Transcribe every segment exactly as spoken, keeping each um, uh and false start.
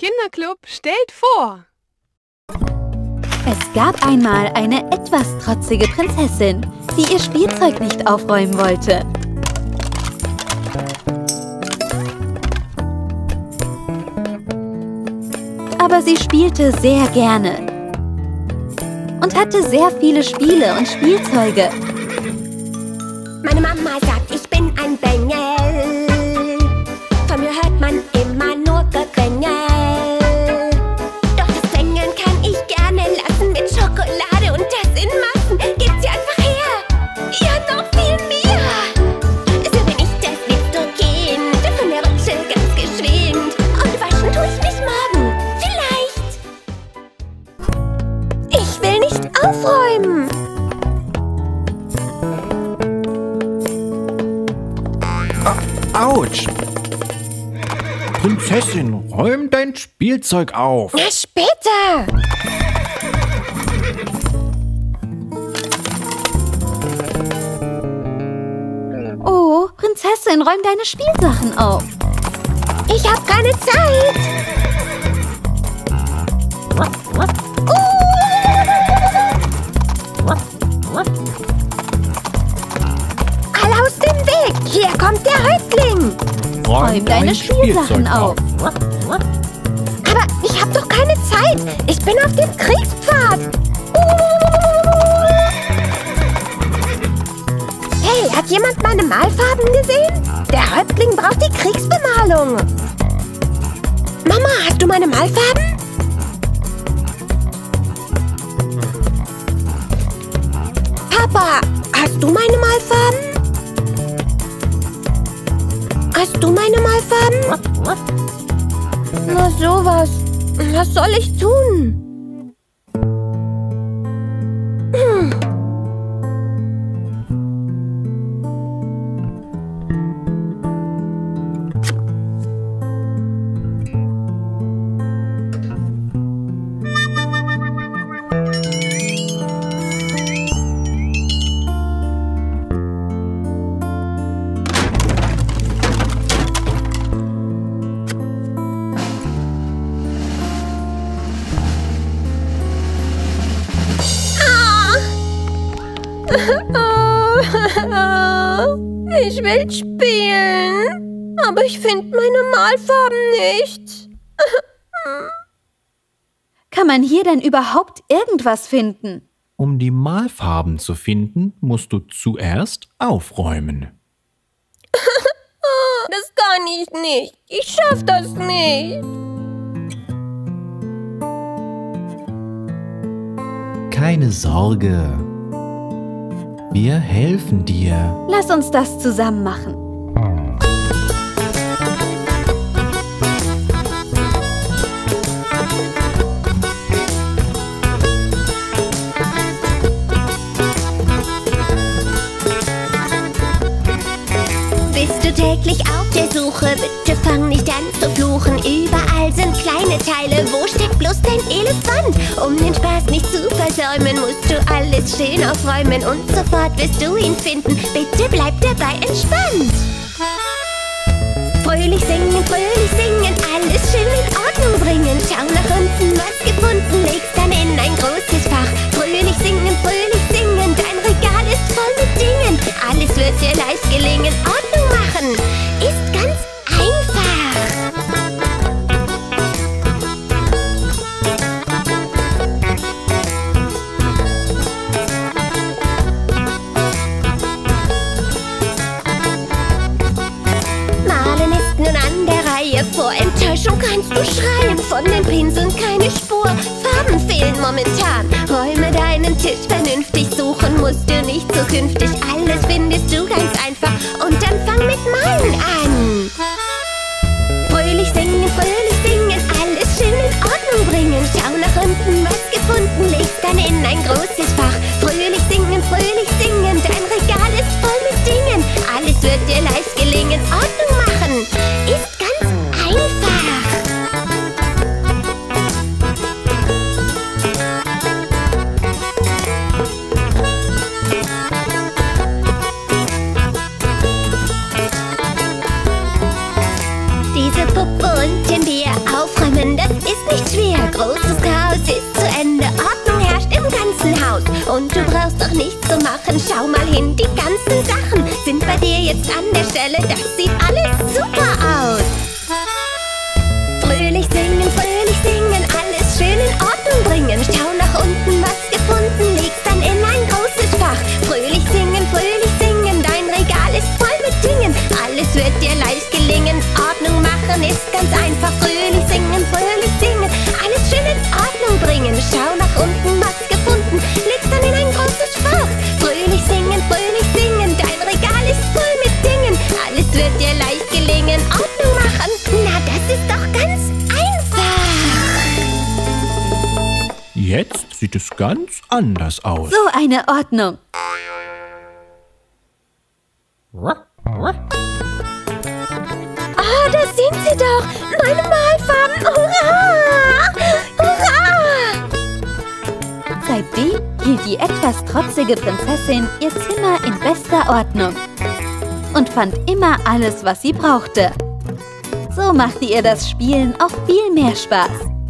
Kinderclub stellt vor. Es gab einmal eine etwas trotzige Prinzessin, die ihr Spielzeug nicht aufräumen wollte. Aber sie spielte sehr gerne und hatte sehr viele Spiele und Spielzeuge. Meine Mama sagt, ich bin ein Bengel. Von mir hört man immer nur Gequengel. Doch das Bängeln kann ich gerne lassen mit Schokolade und das in Massen. Gebt sie einfach her. Ja, noch viel mehr. So bin ich das liebste Kind. Von der Rutsche ganz geschwind. Und waschen tue ich mich morgen. Vielleicht. Ich will nicht aufräumen. Autsch! Prinzessin, räum dein Spielzeug auf! Na, später! Oh, Prinzessin, räum deine Spielsachen auf. Ich hab keine Zeit! Alle aus dem Weg! Hier kommt der Häuptling! Räum deine Spielsachen auf. Aber ich hab doch keine Zeit! Ich bin auf dem Kriegspfad! Hey, hat jemand meine Malfarben gesehen? Der Häuptling braucht die Kriegsbemalung! Mama, hast du meine Malfarben? Papa, hast du meine Malfarben? Hast du meine Malfarben? Na sowas. Was soll ich tun? Hm. Ich will spielen, aber ich finde meine Malfarben nicht. Kann man hier denn überhaupt irgendwas finden? Um die Malfarben zu finden, musst du zuerst aufräumen. Das kann ich nicht. Ich schaff das nicht. Keine Sorge. Wir helfen dir. Lass uns das zusammen machen. Bist du täglich auf der Suche? Bitte fang nicht an zu fluchen. Überall sind kleine Teile. Wo steckt bloß dein Elefant? Um den Spaß nicht zu versäumen, musst du alles schön aufräumen. Und sofort wirst du ihn finden. Bitte bleib dabei entspannt. Fröhlich singen, fröhlich singen, alles schön in Ordnung bringen. Schau nach unten, was gefunden, legst dann in ein großes Fach. Fröhlich singen, fröhlich singen, dein Regal ist voll mit Dingen. Alles wird dir leicht gelingen, Ordnung machen ist ganz einfach. Malen ist nun an der Reihe, vor Enttäuschung kannst du schreien. Von den Pinseln keine Spur, Farben fehlen momentan. Räume deinen Tisch vernünftig, suchen musst du nicht zukünftig. Alles findest du ganz einfach und dann fang mit Malen an. Fröhlich singen, fröhlich singen, alles schön in Ordnung bringen. Schau nach unten, was gefunden, legst dann in ein großes Fach. Fröhlich singen, fröhlich singen, dein Regal ist voll mit Dingen. Alles wird dir leicht gelingen, Ordnung machen ist ganz einfach. lernen, das ist nicht schwer. Großes Chaos ist zu Ende, Ordnung herrscht im ganzen Haus. Und du brauchst doch nichts zu machen, schau mal hin, die ganzen Sachen sind bei dir jetzt an der Stelle. Das sieht alles super aus. Fröhlich singen, fröhlich singen, alles schön in Ordnung bringen. Schau nach unten, was gefunden, legst dann in ein großes Fach. Fröhlich singen, fröhlich singen, dein Regal ist voll mit Dingen. Alles wird dir leicht gelingen, Ordnung machen ist ganz einfach. Fröhlich singen, fröhlich singen, alles schön in Ordnung bringen. Schau nach unten, was gefunden, legst dann in ein großes Fach. Fröhlich singen, fröhlich singen, dein Regal ist voll mit Dingen. Alles wird dir leicht gelingen, Ordnung machen, na das ist doch ganz einfach. Jetzt sieht es ganz anders aus. So eine Ordnung. Oh, da sind sie doch! Meine Malfarben! Hurra! Hurra! Seitdem hielt die etwas trotzige Prinzessin ihr Zimmer in bester Ordnung und fand immer alles, was sie brauchte. So machte ihr das Spielen auch viel mehr Spaß.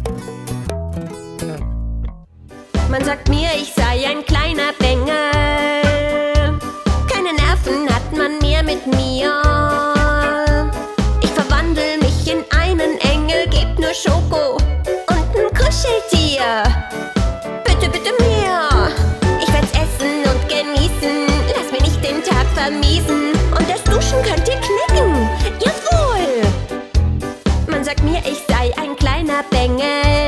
Man sagt mir, ich sei ein kleiner Bengel. Keine Nerven hat man mehr mit mir. Ich verwandle mich in einen Engel, gebt nur Schoko und ein Kuscheltier. Bitte, bitte mehr. Ich werd's essen und genießen. Lass mir nicht den Tag vermiesen. Und das Duschen könnt ihr knicken. Jawohl! Man sagt mir, ich sei ein kleiner Bengel.